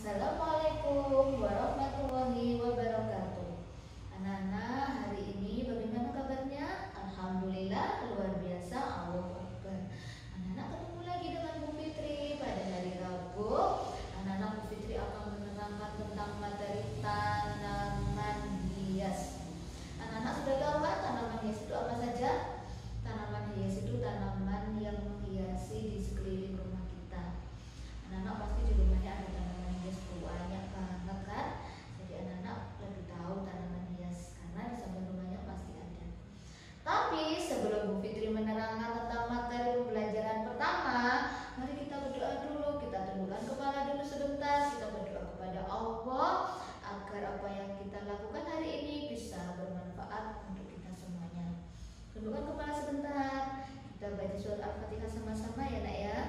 Assalamualaikum warahmatullahi wabarakatuh. Anak-anak, hari ini bagaimana kabarnya? Alhamdulillah, luar biasa, Allahu Akbar. Anak-anak ketemu lagi dengan Bu Fitri pada hari Rabu. Anak-anak, Bu Fitri akan menerangkan tentang materi tanaman hias. Anak-anak sudah tahu kan tanaman hias itu apa saja? Tanaman hias itu tanaman yang menghiasi di sekeliling rumah kita. Anak-anak pasti di rumahnya ada tanaman hias banyak banget kan? Jadi anak-anak lebih tahu tanaman hias karena di samping rumahnya pasti ada. Tapi sebelum Bu Fitri menerangkan tentang materi pembelajaran pertama, mari kita berdoa dulu. Kita tundukkan kepala dulu sebentar. Kita berdoa kepada Allah agar apa yang kita lakukan hari ini bisa bermanfaat untuk kita semuanya. Tundukkan kepala sebentar. Kita baca surat Al-Fatihah sama-sama ya nak ya.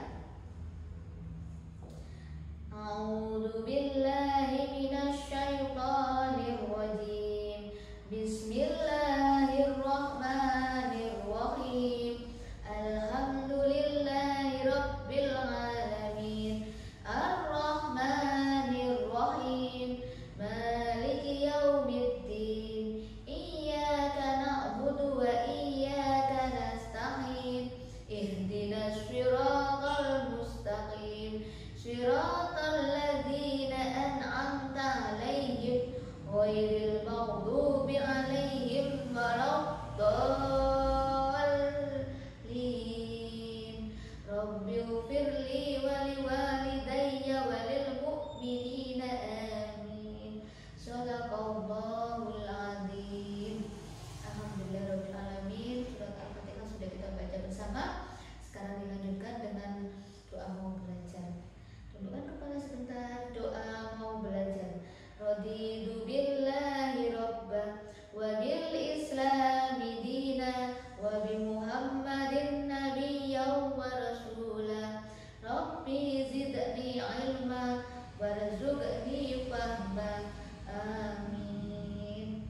A'udzu billahi minasy syaithanir rajim. Bismillahirrahmanirrahim. Alhamdulillahi rabbil alamin. Ar-Rahmanir Rahim. Maliki yaumiddin. Iyyaka na'budu wa iyyaka nasta'in. Ihdinas siratal mustaqim. Siratal ladzina an'amta 'alaihim ghairil maghdubi 'alaihim waladdallin. Rabbighfirli wa liwalidayya wa lil mu'minina amin. Shadaqallahul 'adzim. Alhamdulillahirabbil alamin. Surat Al-Fatihah sudah kita baca bersama. Sekarang dilanjutkan dengan doa mau belajar. Tundukkan kepala sebentar, doa mau belajar. Raditu billahi rabba wa bil islami dina wa bi muhammadin nabiyyan wa rasula. Rabbi zidni ilma warzuqni fahma. Amin.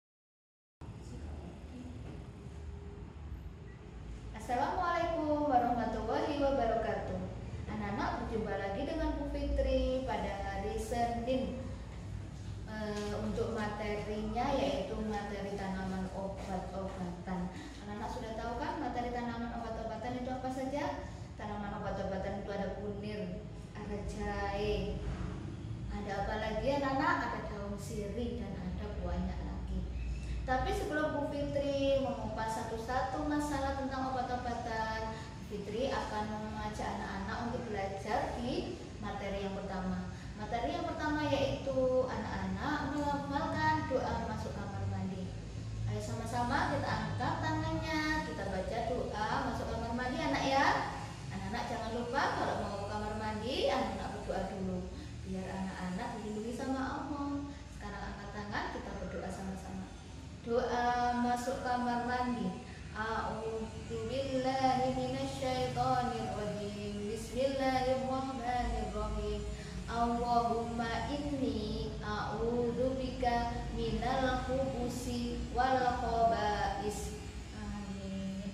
Assalamualaikum warahmatullahi wabarakatuh. Anak-anak, berjumpa lagi dengan Bu Fitri pada hari Senin untuk materinya yaitu materi tanaman obat-obatan. Anak-anak sudah tahu kan materi tanaman obat-obatan itu apa saja? Tanaman obat-obatan itu ada kunir, ada jahe, ada apa lagi anak-anak? Ada daun sirih dan ada banyak lagi. Tapi sebelum Bu Fitri mengupas satu-satu masalah tentang obat-obatan, Fitri akan mengajak anak-anak untuk belajar di materi yang pertama. Materi yang pertama yaitu anak-anak melafalkan doa masuk kamar mandi. Ayo sama-sama kita angkat tangannya, kita baca doa masuk kamar mandi anak ya. Anak-anak jangan lupa kalau mau ke kamar mandi, anak-anak berdoa dulu biar anak-anak dilindungi sama Allah. Sekarang angkat tangan, kita berdoa sama-sama. Doa masuk kamar mandi. A'udzu billahi minasy syaithanir rajim. Bismillahirrahmanirrahim. Allahumma inni a'udzu bika minal khubusi wal khaba'is. Amin.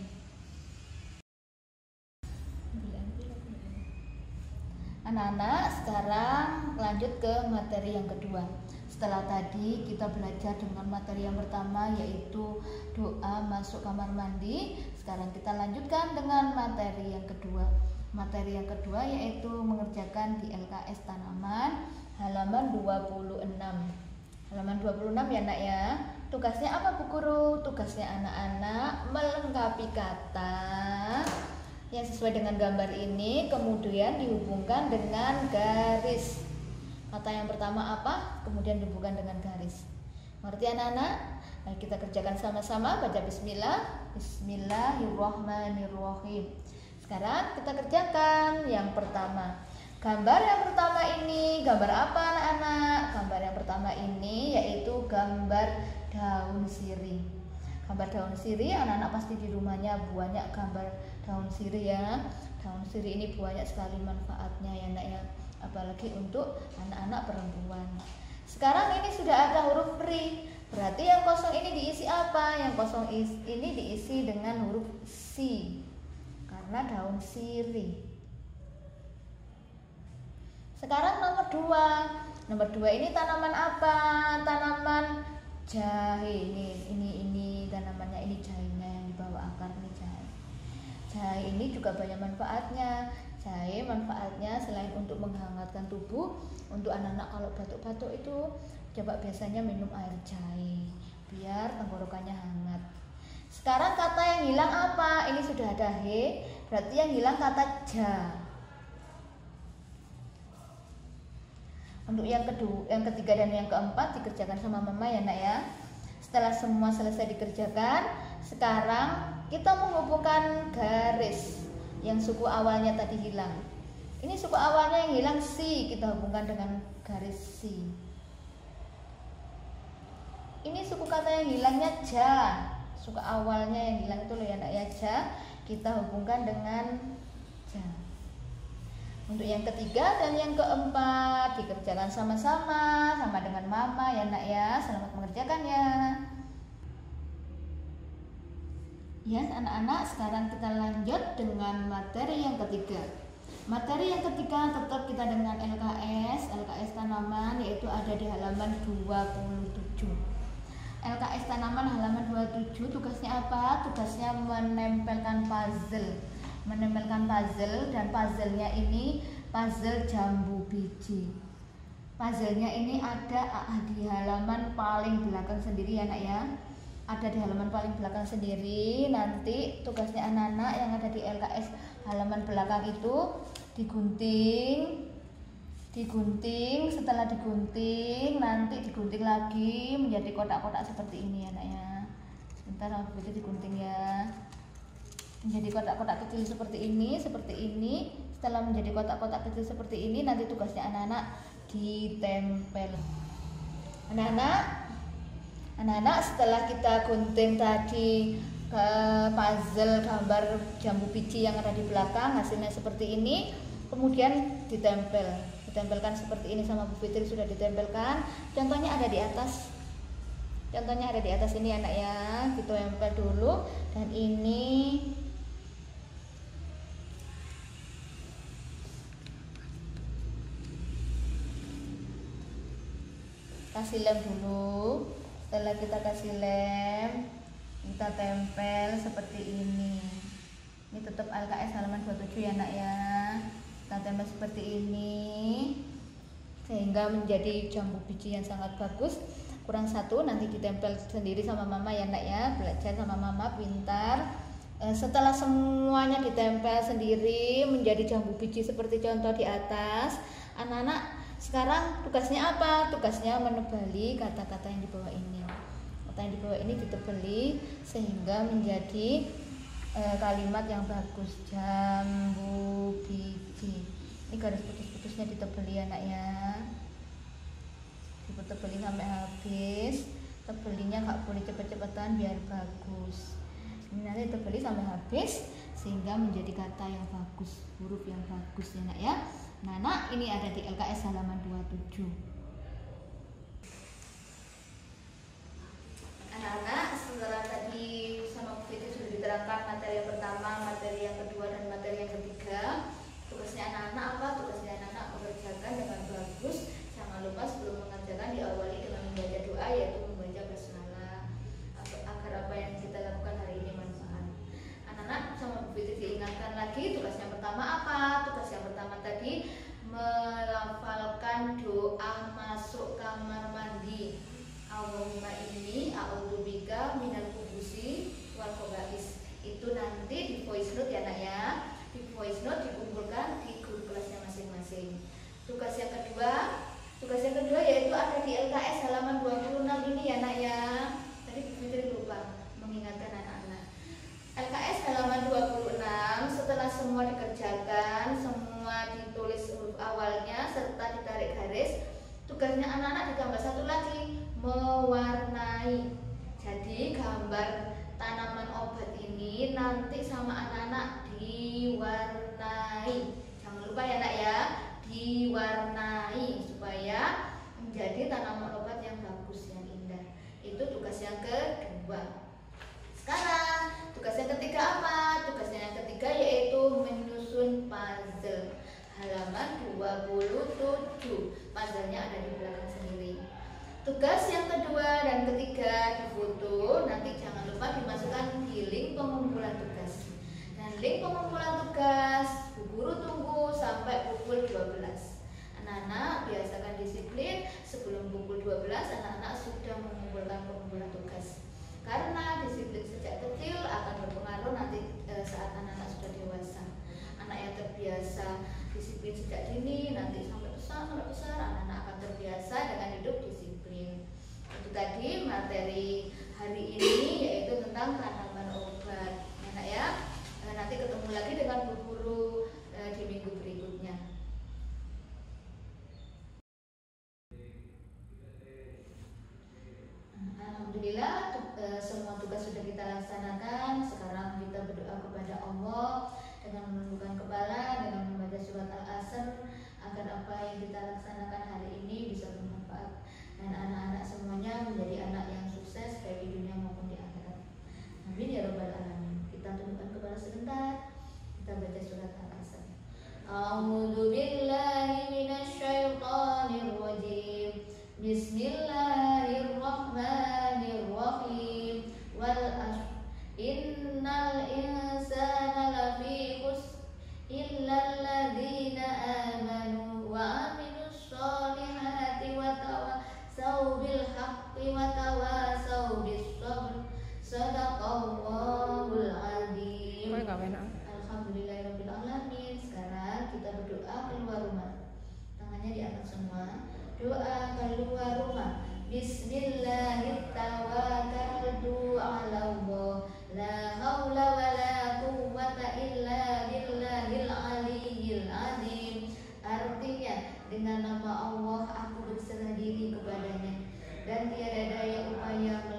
Anak-anak, sekarang lanjut ke materi yang kedua. Setelah tadi kita belajar dengan materi yang pertama yaitu doa masuk kamar mandi. Sekarang kita lanjutkan dengan materi yang kedua. Materi yang kedua yaitu mengerjakan di LKS tanaman halaman 26. Halaman 26 ya nak ya. Tugasnya apa Bu Guru? Tugasnya anak-anak melengkapi kata yang sesuai dengan gambar ini, kemudian dihubungkan dengan garis. Kata yang pertama apa? Kemudian dihubungkan dengan garis. Mengerti anak-anak? Mari kita kerjakan sama-sama. Baca bismillah. Bismillahirrahmanirrahim. Sekarang kita kerjakan yang pertama. Gambar yang pertama ini gambar apa anak-anak? Gambar yang pertama ini yaitu gambar daun sirih. Gambar daun sirih, anak-anak pasti di rumahnya banyak gambar daun sirih ya. Daun sirih ini banyak sekali manfaatnya ya nak ya. Apalagi untuk anak-anak perempuan. Sekarang ini sudah ada huruf ri. Berarti yang kosong ini diisi apa? Yang kosong ini diisi dengan huruf si. Karena daun sirih. Sekarang nomor nomor 2. Nomor 2 ini tanaman apa? Tanaman jahe. Ini tanamannya, ini jahenya yang di bawah akar ini jahe. Jahe ini juga banyak manfaatnya. Jahe manfaatnya selain untuk menghangatkan tubuh, untuk anak-anak kalau batuk-batuk itu coba biasanya minum air jahe biar tenggorokannya hangat. Sekarang kata yang hilang apa? Ini sudah ada he, berarti yang hilang kata ja. Untuk yang kedua, yang ketiga dan yang keempat dikerjakan sama mama ya nak ya. Setelah semua selesai dikerjakan, sekarang kita menghubungkan garis yang suku awalnya tadi hilang. Ini suku awalnya yang hilang si, kita hubungkan dengan garis si. Ini suku kata yang hilangnya ja, suku awalnya yang hilang itu loh ya nak ya, ja, kita hubungkan dengan ja. Untuk yang ketiga dan yang keempat dikerjakan sama-sama, sama dengan mama ya nak ya. Selamat mengerjakannya. Ya anak-anak, sekarang kita lanjut dengan materi yang ketiga. Materi yang ketiga tetap kita dengan LKS tanaman, yaitu ada di halaman 27. LKS tanaman halaman 27 tugasnya apa? Tugasnya menempelkan puzzle. Menempelkan puzzle, dan puzzlenya ini puzzle jambu biji. Puzzlenya ini ada di halaman paling belakang sendiri ya nak ya. Ada di halaman paling belakang sendiri. Nanti tugasnya anak-anak yang ada di LKS halaman belakang itu digunting, setelah digunting nanti digunting lagi menjadi kotak-kotak seperti ini ya nak ya. Sebentar begitu digunting ya, menjadi kotak-kotak kecil seperti ini. Setelah menjadi kotak-kotak kecil seperti ini, nanti tugasnya anak-anak ditempel. Anak-anak setelah kita gunting tadi ke puzzle gambar jambu biji yang ada di belakang, hasilnya seperti ini, kemudian ditempelkan seperti ini sama Bu Fitri, sudah ditempelkan. Contohnya ada di atas. Ini anak ya, kita tempel dulu. Dan ini kasih lem dulu. Setelah kita kasih lem, kita tempel seperti ini. Ini tetap LKS halaman 27 ya nak ya. Kita tempel seperti ini sehingga menjadi jambu biji yang sangat bagus. Kurang satu nanti ditempel sendiri sama mama ya nak ya. Belajar sama mama pintar. Setelah semuanya ditempel sendiri menjadi jambu biji seperti contoh di atas, anak-anak sekarang tugasnya apa? Tugasnya menebali kata-kata yang di bawah ini. Kata yang di bawah ini ditebali sehingga menjadi kalimat yang bagus. Jambu biji. Ini garis putus-putusnya ditebali ya nak ya. Ditebali sampai habis. Tebelinya gak boleh cepet-cepetan biar bagus. Ini nanti tebali sampai habis sehingga menjadi kata yang bagus, huruf yang bagus ya nak ya. Nah, ini ada di LKS halaman 27. Anak-anak, setelah tadi sama Bu Fitri sudah diterangkan materi yang pertama, materi yang kedua, dan materi yang ketiga. Tugasnya anak-anak apa? Tugasnya anak-anak mengerjakan dengan bagus. Jangan lupa sebelum mengerjakan diawali dengan membaca doa, yaitu membaca basmalah, agar apa yang kita lakukan hari ini manfaat. Anak-anak sama Bu Fitri diingatkan lagi, tugas yang pertama apa? Tugas yang pertama tadi melafalkan doa masuk kamar mandi. Allahumma inni a'udzubika minal khubusi wal khaba'is. Itu nanti di voice note ya nak ya. Di voice note dikumpulkan di grup kelasnya masing-masing. Tugas yang kedua yaitu ada di LKS halaman 26 ini ya nak ya. Tadi Bu Fitri lupa mengingatkan anak-anak. LKS halaman 26 setelah semua dikerjakan, semua ditulis huruf awalnya serta ditarik garis, tugasnya anak-anak ditambah satu lagi, mewarnai. Jadi gambar tanaman obat ini nanti sama anak-anak diwarnai. Jangan lupa ya nak ya, diwarnai supaya menjadi tanaman obat yang bagus, yang indah. Itu tugas yang kedua. Sekarang tugas yang ketiga apa? Tugasnya yang ketiga yaitu menyusun puzzle halaman 28. 27. Puzzle-nya ada di belakang sendiri. Tugas yang kedua dan ketiga difoto, nanti jangan lupa dimasukkan di link pengumpulan tugas. Dan link pengumpulan tugas Bu Guru tunggu sampai pukul 12. Anak-anak biasakan disiplin, sebelum pukul 12 anak-anak sudah mengumpulkan pengumpulan tugas. Karena disiplin sejak kecil akan berpengaruh nanti saat anak-anak sudah dewasa. Anak yang terbiasa disiplin sejak dini nanti sampai besar anak-anak akan terbiasa dengan hidup disiplin. Itu tadi materi hari ini, yaitu tentang tanaman obat. Enak ya? Nanti ketemu lagi dengan Bu Guru di minggu berikutnya. Alhamdulillah semua tugas sudah kita laksanakan. Sekarang kita berdoa kepada Allah dengan menundukkan kepala, dengan membaca surat Al-Asr, agar apa yang kita laksanakan hari ini bisa bermanfaat dan anak-anak semuanya menjadi anak yang sukses baik di dunia maupun di akhirat. Amin ya rabbal alamin. Kita tundukkan kepala sebentar, kita baca surat Al-Asr. A'udzu billahi minasyaitonir rajim. Bismillahirrahmanirrahim. Wal ashr innal insana lafi khusr illal ladzina amanu wa amilus solihati wa tawassaw bil haqqi wa tawassaw bis sabr. Shadaqallahul azim. Alhamdulillahirabbil alamin. Sekarang kita berdoa keluar rumah. Tangannya diangkat semua. Doa keluar rumah. Bismillahirrahmanirrahim. 'ala Allah. La haula wala quwwata illa billahil aliyyil azim. Artinya, dengan nama Allah aku berserah diri kepadanya dan tiada daya upaya